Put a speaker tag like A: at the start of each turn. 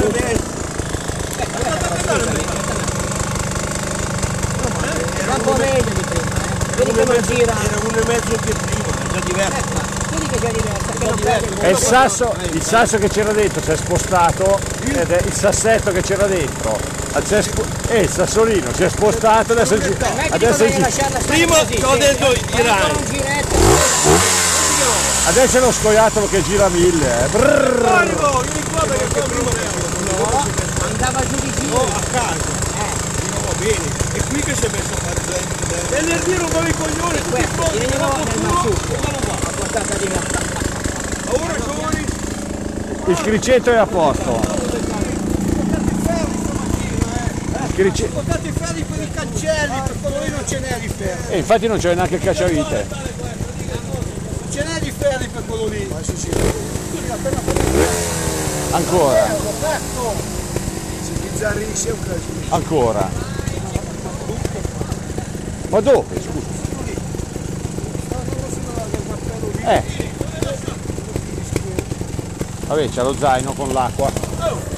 A: Era un po' meglio di prima, vedi che non gira.
B: Era 1,5 che prima, è già diverso.
A: Vedi che è già diversa, che non perde
C: E il sasso che c'era dentro si è spostato, ed è il sassetto che c'era dentro. Il sassolino si è spostato, adesso
B: Prima ho detto Iran.
C: adesso è lo scoiattolo che gira 1000.
B: Arrivo, vieni qua perché prima
A: andava giù di giro.
B: no, a casa. No, va bene. E qui che si è messo a fare e nel dire un po' i coglioni, tutti i soldi,
A: Vieni
B: che non
A: nel
B: possono,
A: massucco,
B: vanno qua.
A: a portata di là.
B: Ora sono
C: Il criceto è a posto.
B: portati i ferri per i cancelli, per quello lì non ce n'è di ferri.
C: E infatti non c'è neanche il cacciavite.
B: Non ce n'è di ferri per quello lì.
C: Ancora.
B: Si bizzarrisce un casino.
C: Ancora. Ma dove? Scusa. Vabbè, c'è lo zaino con l'acqua.